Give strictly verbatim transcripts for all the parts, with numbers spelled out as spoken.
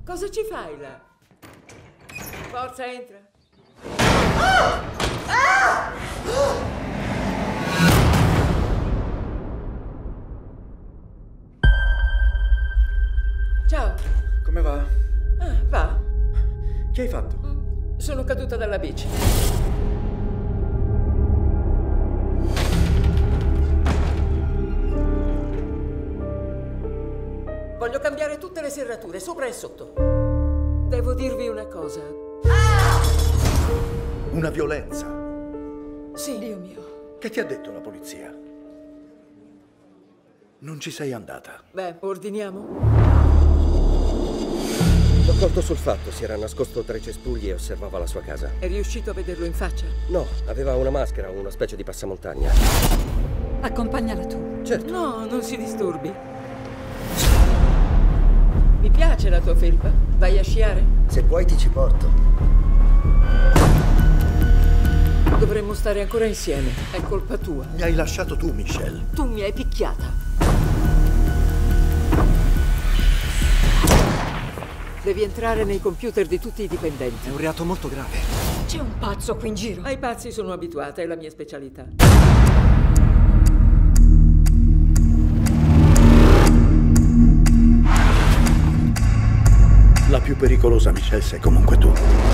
Cosa ci fai là? Forza, entra. Ah! Ah! Ciao. Come va? Ah, va. Che hai fatto? Mm, sono caduta dalla bici. Voglio cambiare tutte le serrature, sopra e sotto. Devo dirvi una cosa. Ah! Una violenza. Sì, Dio mio. Che ti ha detto la polizia? Non ci sei andata. Beh, ordiniamo? L'ho colto sul fatto, si era nascosto tra i cespugli e osservava la sua casa. È riuscito a vederlo in faccia? No, aveva una maschera, una specie di passamontagna. Accompagnala tu. Certo. No, non si disturbi. Mi piace la tua felpa. Vai a sciare? Se vuoi ti ci porto. Dovremmo stare ancora insieme. È colpa tua. Mi hai lasciato tu, Michelle. Tu mi hai picchiata. Devi entrare nei computer di tutti i dipendenti. È un reato molto grave. C'è un pazzo qui in giro. Ai pazzi sono abituata, è la mia specialità. La più pericolosa, Michelle, sei comunque tu.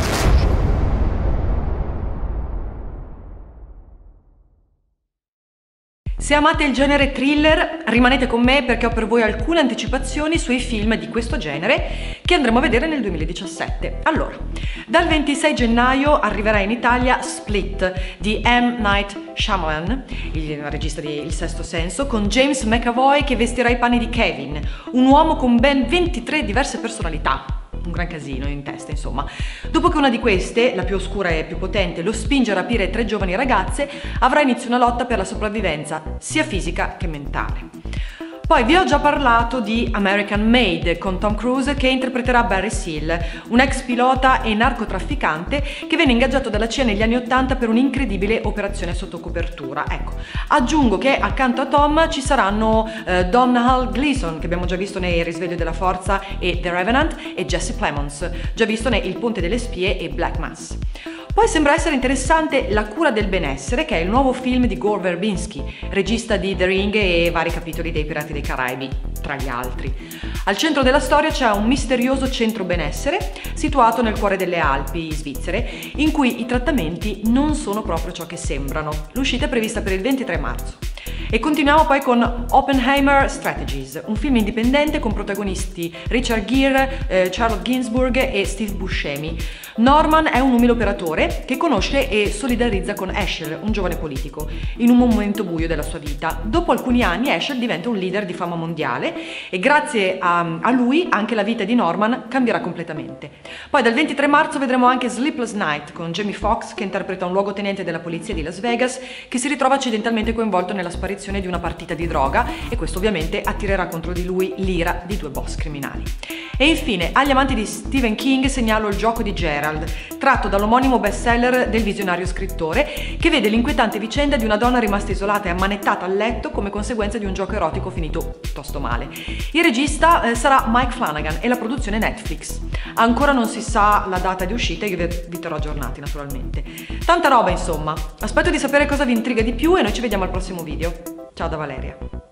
Se amate il genere thriller, rimanete con me perché ho per voi alcune anticipazioni sui film di questo genere che andremo a vedere nel duemiladiciassette. Allora, dal ventisei gennaio arriverà in Italia Split di M. Night Shyamalan, il regista di Il Sesto Senso, con James McAvoy che vestirà i panni di Kevin, un uomo con ben ventitré diverse personalità. Un gran casino in testa, insomma. Dopo che una di queste, la più oscura e più potente, lo spinge a rapire tre giovani ragazze, avrà inizio una lotta per la sopravvivenza, sia fisica che mentale. Poi vi ho già parlato di American Made con Tom Cruise che interpreterà Barry Seal, un ex pilota e narcotrafficante che venne ingaggiato dalla C I A negli anni ottanta per un'incredibile operazione sotto copertura. Ecco, aggiungo che accanto a Tom ci saranno eh, Domhnall Gleeson, che abbiamo già visto nei Risveglio della Forza e The Revenant, e Jesse Plemons, già visto nei Il Ponte delle Spie e Black Mass. Poi sembra essere interessante La cura del benessere, che è il nuovo film di Gore Verbinski, regista di The Ring e vari capitoli dei Pirati dei Caraibi, tra gli altri. Al centro della storia c'è un misterioso centro benessere situato nel cuore delle Alpi svizzere, in cui i trattamenti non sono proprio ciò che sembrano. L'uscita è prevista per il ventitré marzo. E continuiamo poi con Oppenheimer Strategies, un film indipendente con protagonisti Richard Gere, eh, Charlotte Gainsbourg e Steve Buscemi. Norman è un umile operatore che conosce e solidarizza con Heschel, un giovane politico, in un momento buio della sua vita. Dopo alcuni anni Heschel diventa un leader di fama mondiale e grazie a, a lui anche la vita di Norman cambierà completamente. Poi dal ventitré marzo vedremo anche Sleepless Night con Jamie Foxx, che interpreta un luogotenente della polizia di Las Vegas che si ritrova accidentalmente coinvolto nella sparizione di una partita di droga, e questo ovviamente attirerà contro di lui l'ira di due boss criminali. E infine, agli amanti di Stephen King segnalo Il gioco di Gerald, tratto dall'omonimo bestseller del visionario scrittore, che vede l'inquietante vicenda di una donna rimasta isolata e ammanettata al letto come conseguenza di un gioco erotico finito piuttosto male. Il regista eh, sarà Mike Flanagan e la produzione Netflix. Ancora non si sa la data di uscita e io vi terrò aggiornati naturalmente. Tanta roba insomma. Aspetto di sapere cosa vi intriga di più e noi ci vediamo al prossimo video. Ciao da Valeria.